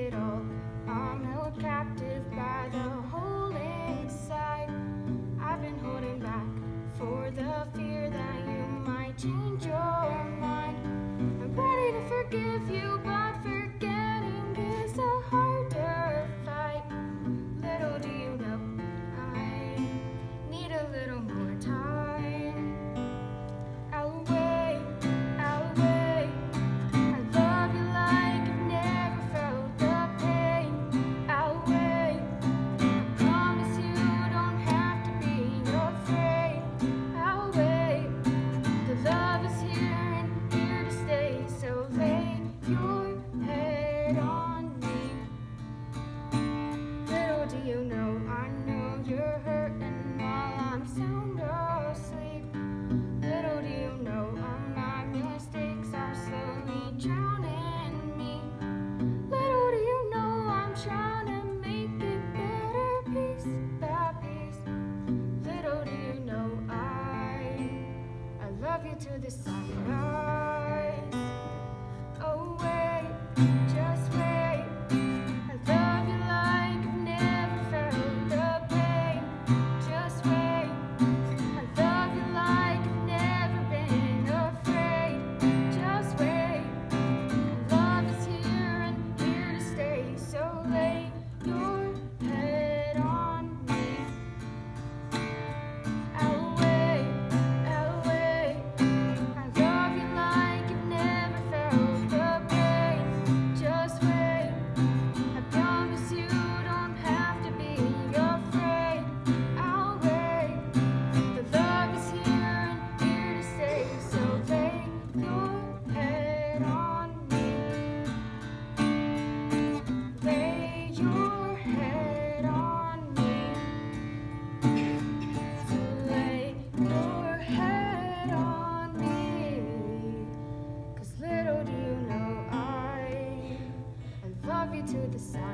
it all. I'm held captive by the hole inside. I've been holding back for the fear that you might change your mind. I'm ready to forgive you, but forgetting is a harder fight. Little do you know, I need a little more time. I'll wait, I'll wait. I love you like I've never felt the pain. I'll wait, I promise you don't have to be afraid. I'll wait, the love is here and here to stay. So lay your head on me. Little do you know, I know you're hurting while I'm sound asleep. Little do you know, all my mistakes are slowly drowning me. Little do you know, I'm trying to make it better piece by piece. Little do you know, I love you to the sunrise. Oh wait, just wait. I love you like I've never felt the pain. Just wait. I love you like I've never been afraid. Just wait. Love is here and here to stay. So lay your head on me. I'll wait, I'll wait. I love you like you've never felt the pain. Just wait. I promise you don't have to be afraid. I'll wait. The love is here and here to stay. So lay your head on me. Lay your head on me. So lay your head on me. 'Cause little do you know, I love you to the side.